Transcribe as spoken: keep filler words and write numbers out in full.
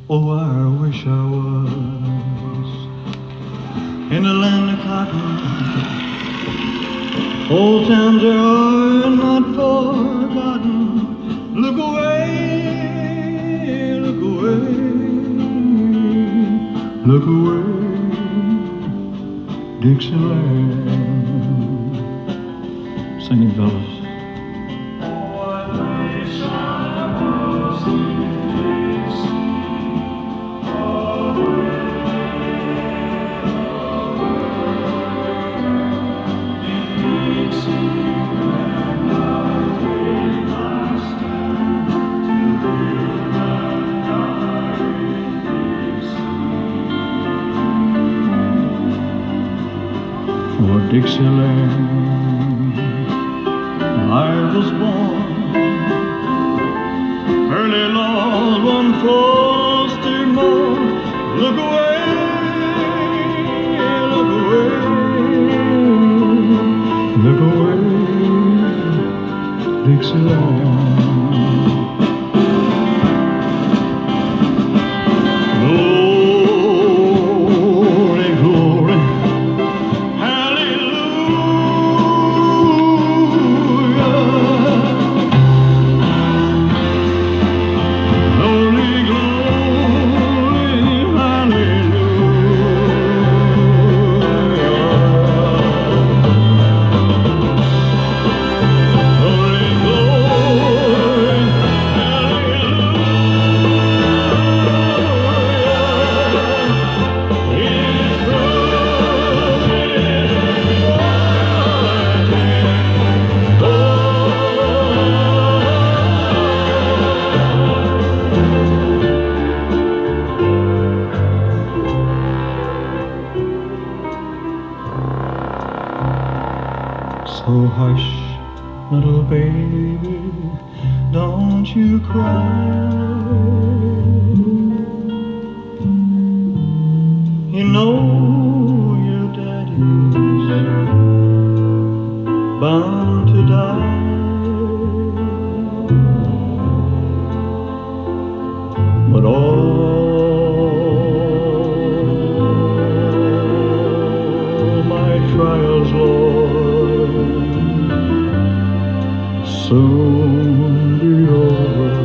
Oh, I wish I was in the land of cotton. Old times are not forgotten. Look away, look away, look away, Dixieland. Sing it, fellas. For Dixieland I was born, early Lord one frosty morn. Look away, look away, look away, Dixieland. So hush, little baby, don't you cry. You know your daddy's bound to die. But all my trials, Lord, soon be over.